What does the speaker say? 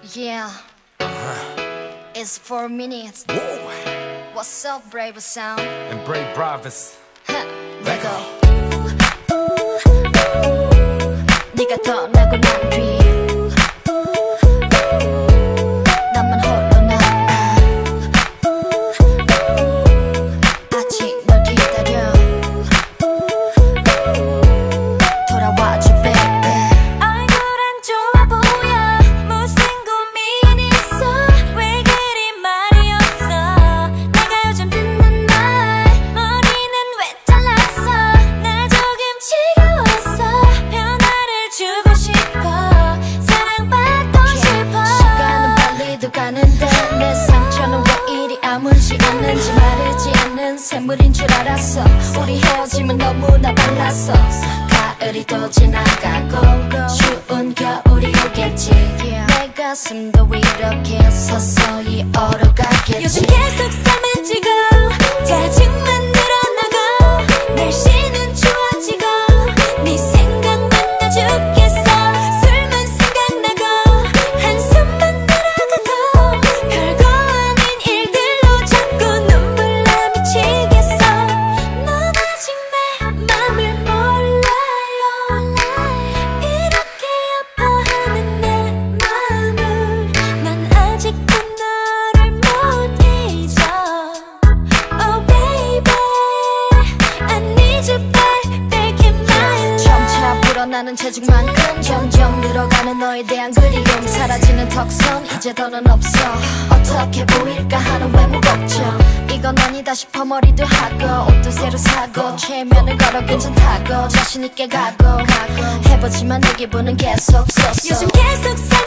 Yeah, it's 4 minutes. Whoa. What's up, brave sound? And brave brothers. Let go. 네가 떠나고 난 뒤 나만 홀로 남아. 아직 널 기다려. 돌아와줘, baby. 얼굴은 좋아 보여. 무슨 고민 있어? 왜 그리 말이 없어? 내가 요즘 듣는 말 머리는 왜 잘랐어? 나 조금 지겨웠어. 변화를 주고 싶어. 사랑받고 싶어. 시간은 빨리도 가는데 내 상처는 왜 이리 아물지 않는지 마르지 않는 샘물인 줄 알았어. 우리 헤어짐은 너무나 빨랐어. 가을이 또 지나가고 추운 겨울이 오겠지. 내 가슴도 이렇게 서서히 얼어가겠지. 요즘 계속 살만 찌고 짜증만 늘어나고 날씨는 추워지고 네 생각만 나 죽겠어. 술만 생각나고 한숨만 날아가고 별거 아닌 일들로 자꾸 눈물 나 미치겠어. 넌 아직 내 맘을 몰라요. 이렇게 아파하는 내 맘을 난 아직도 너를 못 잊어. Oh baby, I need you back in my life. 점차 불어나는 체중만큼 점점 늘어가는 너에 대한 그리움. 사라지는 턱선 이제 더는 없어. 어떻게 보일까 하는 외모 걱정. 이건 아니다 싶어 머리도 하고 옷도 새로 사고 최면을 걸어 괜찮다고 자신있게 가고 해보지만 내 기분은 계속 쏘쏘. 요즘 계속